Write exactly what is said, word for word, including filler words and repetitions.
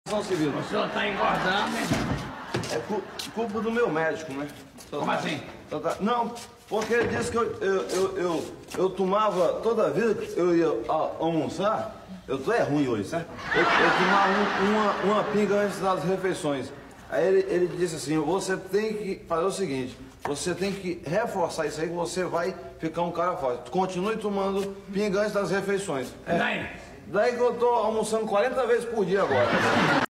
Civil. O senhor está engordando, né? É cu culpa do meu médico, né? Como assim? Não, porque ele disse que eu, eu, eu, eu, eu tomava, toda vida que eu ia a, almoçar, eu tô é ruim hoje, certo? Eu, eu tomava um, uma, uma pinga antes das refeições. Aí ele, ele disse assim, você tem que fazer o seguinte, você tem que reforçar isso aí que você vai ficar um cara forte. Continue tomando pinga antes das refeições. É. Daí? Daí que eu tô almoçando quarenta vezes por dia agora.